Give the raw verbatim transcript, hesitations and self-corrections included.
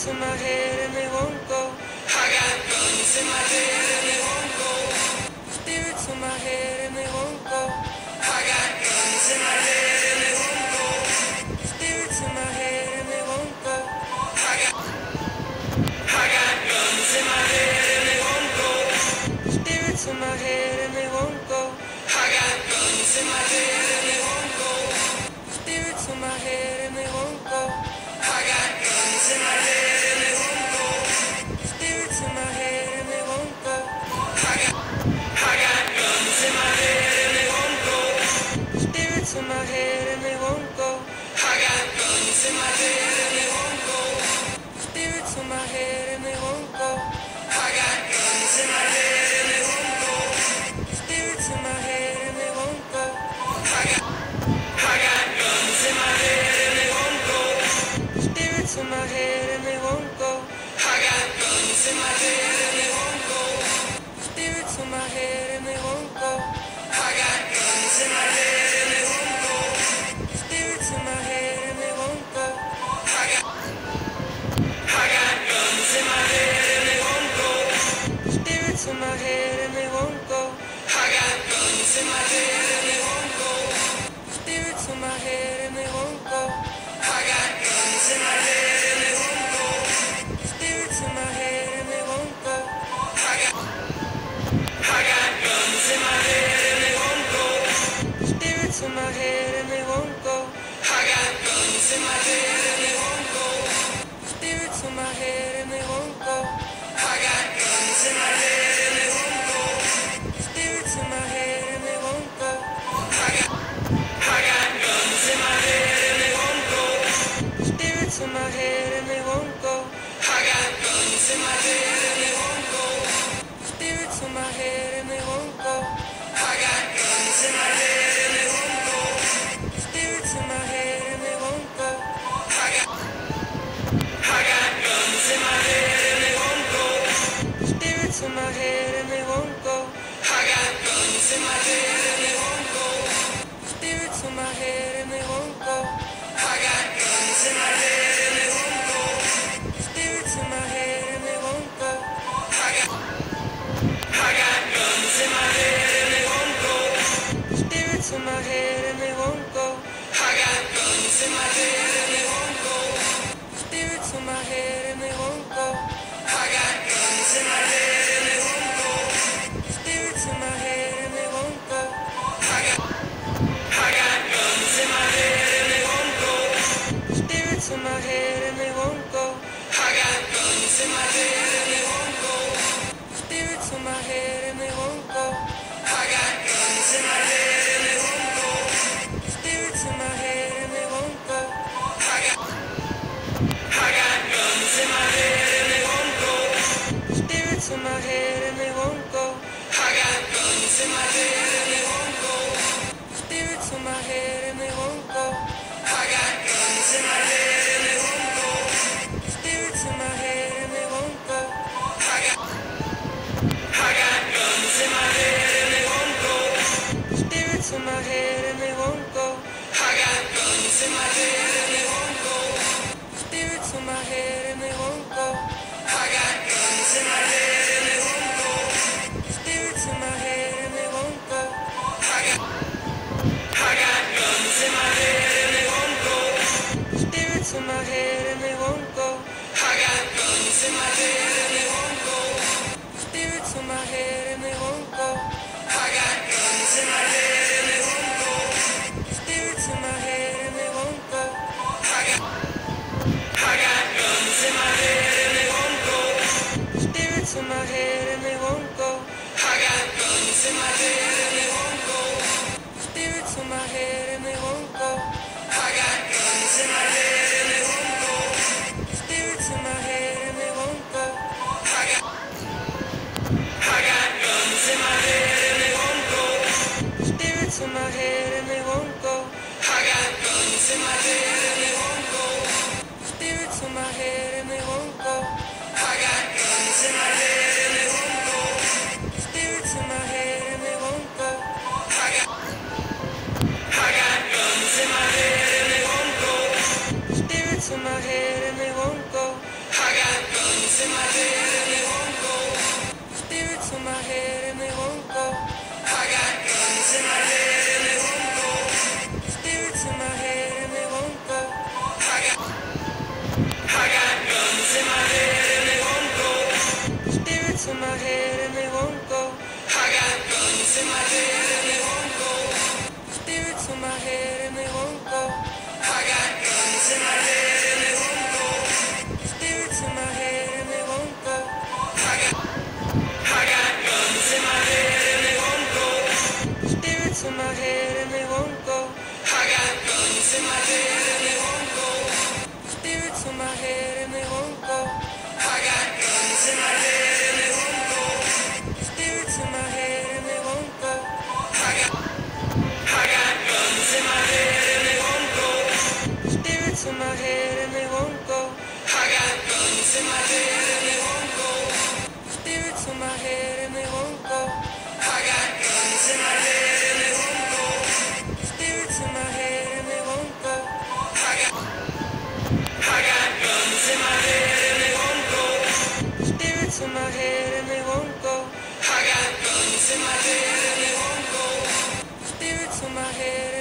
Spirits in my head and they won't go. I got guns in my head and they won't go. Spirits in my head and they won't go. I got guns in my head and they won't go. Spirits in my head and they won't go. I got, I got guns in my head and they won't go. Spirits in my head and they won't go. I got guns in my head and they won't go. Spirits in my head and they won't go. I got guns in my head and they won't go. Spirits in my head and they won't go. I got, I got guns in my head and they won't go. Spirits in my head and they won't go. I got guns in my head and they won't go. Spirits in my head and they won't go. I got guns in my head and they won't go. Spirits in my head and they won't go. I got, I got guns in my head and they won't go. Spirits in my head and they won't go. I got guns in my head and they won't go. Spirits in my head and they won't go. I got guns in my head and they won't go. Spirits in my head and they won't go. I got, I got guns in my head and they won't go. Spirits in my head and they won't go. I got guns in my head and they won't go. Spirits in my head and they won't go. I got guns in my head and they won't go. Spirits in my head and they won't go. I got, I got guns in my head and they won't go. Spirits in my head and they won't go. I got guns in my head and they won't go. Spirits in my head and they won't go. I got guns in my head and they won't go. Spirits in my head and they won't go. I got, I got guns in my head and they won't go. Spirits in my head and they won't go. I got guns in my head and they won't go. Spirits in my head and they won't go. I got guns in my head and they won't go. Spirits in my head and they won't go. I got, I got guns in my head and they won't go. Spirits in my head and they won't go. I got guns in my head and they won't go. Spirits in my head and they won't go. I got guns in my head and they won't go. Spirits in my head and they won't go. I got, I got guns in my head and they won't go. Spirits in my head and they won't go. I got guns in my head and they won't go. Spirits in my head and they won't go. I got guns in my head and they won't go. Spirits in my head and they won't go. I got, I got guns in my head and they won't go. Spirits in my head and they won't go. I got guns in my head and they won't go. Spirits in my head and they won't go. I got guns in my head and they won't go. Spirits in my head and they won't go. I got, I got guns in my head and they won't go. Spirits in my head and they won't go. I got guns in my head and they won't go. Spirits in my head and they won't go. I got guns in my head and they won't go. Spirits in my head and they won't go. I got, I got guns in my head and they won't go. Spirits in my head and they won't go. I got guns in my head and they won't go. Spirits in my head and they won't go. I got guns in my head and they won't go. Spirits in my head and they won't go. I got, I got guns in my head and they won't go. Spirits in my head and they won't go. I got guns in my head and they won't go. Spirits in my head and they won't go. I got guns in my head and they won't go. Spirits in my head and they won't go. I got, I got guns in my head and they won't go. Spirits in my head and they won't go. I got guns in my head and they won't go. Spirits in my head and they won't go. I got guns in my head and they won't go. Spirits in my head and they won't go. I got, I got guns in my head and they won't go. Spirits in my head and they won't go. I got guns in my head and they won't go. Spirits in my head and they won't go. I got guns in my head and they won't go. Spirits in my head and they won't go. I got, I got guns in my head and they won't go. Spirits in my head and they won't go. I got in my head and they won't go. Spirits in my head and they won't go. I got, I got guns in my head and they won't go. Spirits in my head and they won't go. I got guns in my head and they won't go. Spirits in my head and they won't go. I got guns in my head and they won't go. Spirits in my head and they won't go. I got, I got guns in my head and they won't go. Spirits in my head and they won't go. I got guns in my head and they won't go. Spirits in my head and they won't go. I got guns in my head and they won't go. Spirits in my head and they won't go. I got, I got guns in my head and they won't go. Spirits in my head and they won't go. I got guns in my head and they won't go. Spirits in my head and they won't go. I got guns in my head and they won't go. Spirits in my head and they won't go. I got, I got guns in my head and they won't go. Spirits in my head and they won't go. I got guns in my head and they won't go. Spirits in my head.